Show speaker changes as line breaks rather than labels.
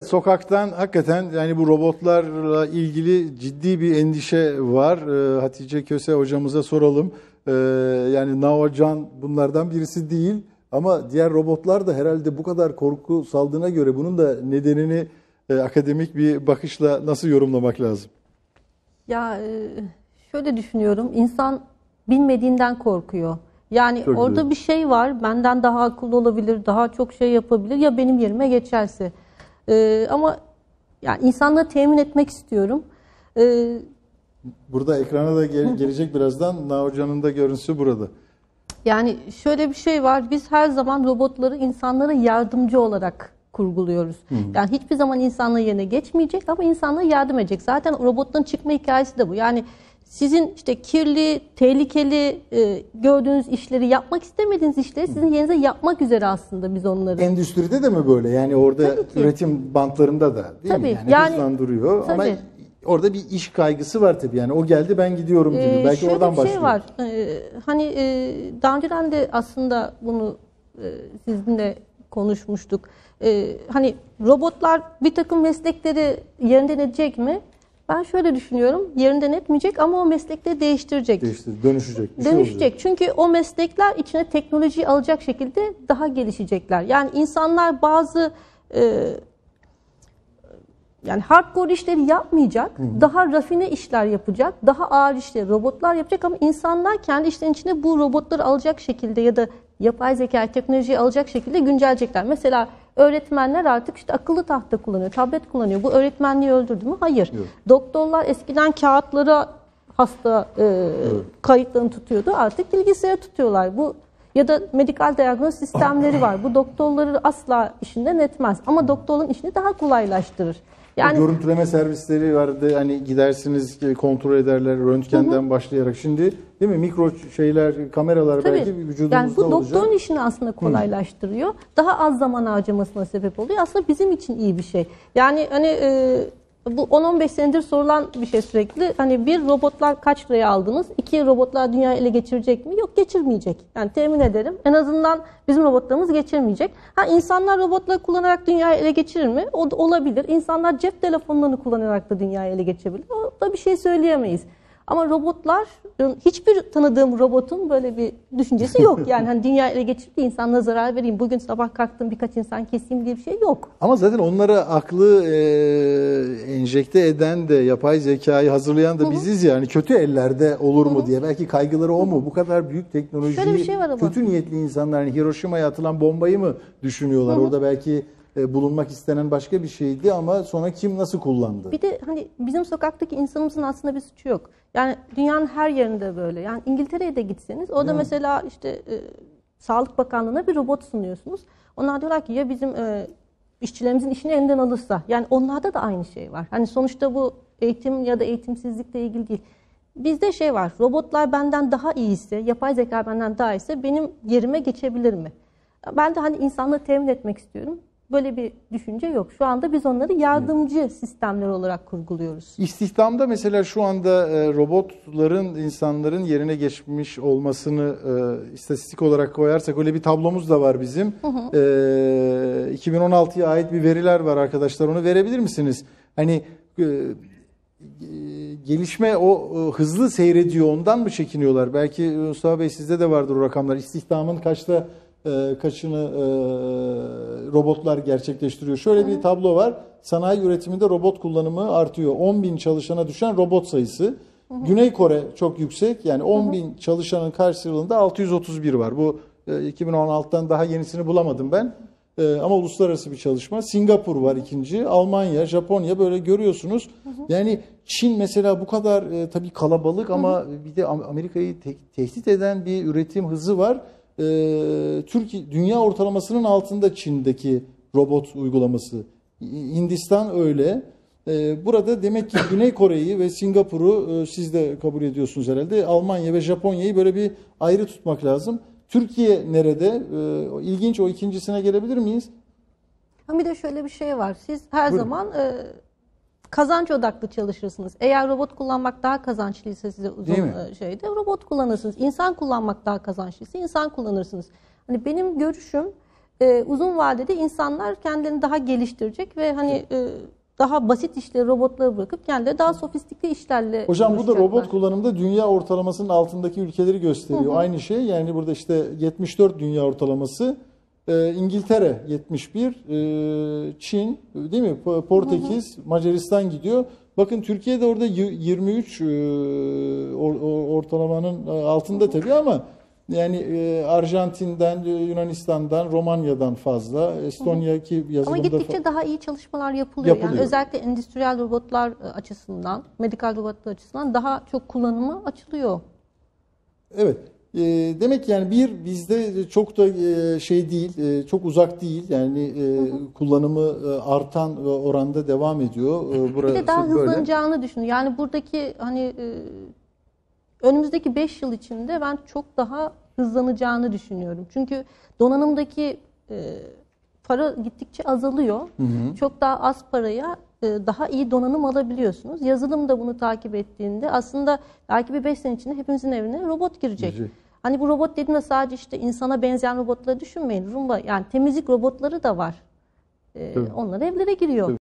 Sokaktan hakikaten yani bu robotlarla ilgili ciddi bir endişe var. Hatice Köse hocamıza soralım. Yani Naocan bunlardan birisi değil ama diğer robotlar da herhalde bu kadar korku saldığına göre bunun da nedenini akademik bir bakışla nasıl yorumlamak lazım?
Ya şöyle düşünüyorum, insan bilmediğinden korkuyor. Yani
Çok
orada
güzel.
bir şey var, benden daha akıllı olabilir, daha çok şey yapabilir ya benim yerime geçerse. Ama yani insanları temin etmek istiyorum.
Burada ekrana da gelecek birazdan. Naocan'ın da görüntüsü burada.
Yani şöyle bir şey var, biz her zaman robotları insanlara yardımcı olarak kurguluyoruz. Yani hiçbir zaman insanların yerine geçmeyecek ama insanlara yardım edecek. Zaten robotların çıkma hikayesi de bu. Yani sizin işte kirli, tehlikeli gördüğünüz işleri, yapmak istemediğiniz işleri sizin yerinize yapmak üzere aslında biz onları.
Endüstride de mi böyle? Yani orada
Tabii ki.
üretim bantlarında da değil
Tabii,
mi?
yani
hızlandırıyor ama
tabii.
orada bir iş kaygısı var tabii. Yani o geldi ben gidiyorum gibi. Belki
Şöyle
oradan
bir şey
başlıyor.
var. Hani daha önceden de aslında bunu sizinle konuşmuştuk. Hani robotlar bir takım meslekleri yerinden edecek mi? Ben şöyle düşünüyorum. Yerinden etmeyecek ama o meslekleri değiştirecek.
Dönüşecek. Bir şey
Dönüşecek.
olacak.
Çünkü o meslekler içine teknolojiyi alacak şekilde daha gelişecekler. Yani insanlar bazı yani hardcore işleri yapmayacak, daha rafine işler yapacak, daha ağır işleri robotlar yapacak ama insanlar kendi işlerinin içine bu robotları alacak şekilde ya da yapay zeka teknolojiyi alacak şekilde güncellecekler. Mesela öğretmenler artık işte akıllı tahta kullanıyor, tablet kullanıyor. Bu öğretmenliği öldürdü mü? Hayır.
Yok.
Doktorlar eskiden kağıtlara hasta kayıtlarını tutuyordu. Artık bilgisayara tutuyorlar. Bu ya da medikal diagnoz sistemleri var. Bu doktorları asla işinden etmez. Ama doktorun işini daha kolaylaştırır.
Yani görüntüleme servisleri vardı. Hani gidersiniz kontrol ederler röntgenden başlayarak. Şimdi değil mi? Mikro şeyler, kameralar
tabii,
belki vücudumuzda
yani bu
olacak.
doktorun işini aslında kolaylaştırıyor. Daha az zaman harcamasına sebep oluyor. Aslında bizim için iyi bir şey. Yani hani bu 10-15 senedir sorulan bir şey sürekli. Hani bir, robotlar kaç liraya aldınız? İki, robotlar dünyayı ele geçirecek mi? Yok, geçirmeyecek. Yani temin ederim. En azından bizim robotlarımız geçirmeyecek. Ha, insanlar robotları kullanarak dünyayı ele geçirir mi? O da olabilir. İnsanlar cep telefonlarını kullanarak da dünyayı ele geçirebilir. O da bir şey söyleyemeyiz. Ama robotlar, hiçbir tanıdığım robotun böyle bir düşüncesi yok. Yani hani dünya ele geçirip de insanlara zarar vereyim, bugün sabah kalktım birkaç insan keseyim diye bir şey yok.
Ama zaten onlara aklı enjekte eden de yapay zekayı hazırlayan da biziz yani kötü ellerde olur mu diye. Belki kaygıları o mu? Bu kadar büyük teknolojiyi
Şöyle bir şey var ama.
kötü niyetli insanlar yani Hiroşima'ya atılan bombayı mı düşünüyorlar? Orada belki bulunmak istenen başka bir şeydi ama sonra kim nasıl kullandı?
Bir de hani bizim sokaktaki insanımızın aslında bir suçu yok. Yani dünyanın her yerinde böyle. Yani İngiltere'ye de gitseniz orada mesela işte Sağlık Bakanlığı'na bir robot sunuyorsunuz. Onlar diyorlar ki ya bizim işçilerimizin işini elinden alırsa. Yani onlarda da aynı şey var. Hani sonuçta bu eğitim ya da eğitimsizlikle ilgili değil. Bizde şey var, robotlar benden daha iyiyse, yapay zeka benden daha iyiyse benim yerime geçebilir mi? Ben de hani insanları temin etmek istiyorum. Böyle bir düşünce yok. Şu anda biz onları yardımcı sistemler olarak kurguluyoruz.
İstihdamda mesela şu anda robotların insanların yerine geçmiş olmasını istatistik olarak koyarsak öyle bir tablomuz da var bizim. 2016'ya ait bir veriler var arkadaşlar. Onu verebilir misiniz? Hani gelişme o hızlı seyrediyor, ondan mı çekiniyorlar? Belki Mustafa Bey sizde de vardır o rakamlar. İstihdamın kaçını robotlar gerçekleştiriyor. Şöyle bir tablo var. Sanayi üretiminde robot kullanımı artıyor. 10.000 çalışana düşen robot sayısı. Güney Kore çok yüksek. Yani 10.000 çalışanın karşılığında 631 var. Bu 2016'dan daha yenisini bulamadım ben. Ama uluslararası bir çalışma. Singapur var ikinci. Almanya, Japonya böyle görüyorsunuz. Yani Çin mesela bu kadar tabii kalabalık ama bir de Amerika'yı tehdit eden bir üretim hızı var. Türkiye dünya ortalamasının altında Çin'deki robot uygulaması. Hindistan öyle. Burada demek ki Güney Kore'yi ve Singapur'u siz de kabul ediyorsunuz herhalde. Almanya ve Japonya'yı böyle bir ayrı tutmak lazım. Türkiye nerede? İlginç, o ikincisine gelebilir miyiz?
Bir de şöyle bir şey var. Siz her zaman kazanç odaklı çalışırsınız. Eğer robot kullanmak daha kazançlıysa size uzun şeyde robot kullanırsınız. İnsan kullanmak daha kazançlıysa insan kullanırsınız. Hani benim görüşüm uzun vadede insanlar kendilerini daha geliştirecek ve hani daha basit işleri robotlara bırakıp kendileri daha sofistike işlerle
Hocam bu da
uğraşacaklar.
robot kullanımında dünya ortalamasının altındaki ülkeleri gösteriyor. Aynı şey, yani burada işte 74 dünya ortalaması, İngiltere 71, Çin değil mi? Portekiz, Macaristan gidiyor. Bakın Türkiye'de orada 23 ortalamanın altında tabii, ama yani Arjantin'den, Yunanistan'dan, Romanya'dan fazla, Estonya ki
Ama
yazılımda
gittikçe daha iyi çalışmalar yapılıyor. Yani
Yapılıyor.
özellikle endüstriyel robotlar açısından, medikal robotlar açısından daha çok kullanıma açılıyor.
Evet. Demek ki yani bizde çok da şey değil, çok uzak değil. Yani kullanımı artan oranda devam ediyor.
Bir
Burası
de daha
böyle.
hızlanacağını düşünüyorum. Yani buradaki hani önümüzdeki 5 yıl içinde ben çok daha hızlanacağını düşünüyorum. Çünkü donanımdaki para gittikçe azalıyor. Çok daha az paraya daha iyi donanım alabiliyorsunuz. Yazılım da bunu takip ettiğinde aslında belki bir 5 sene içinde hepimizin evine robot girecek. Hani bu robot dediğimde sadece işte insana benzeyen robotları düşünmeyin. Roomba, yani temizlik robotları da var. Onlar evlere giriyor.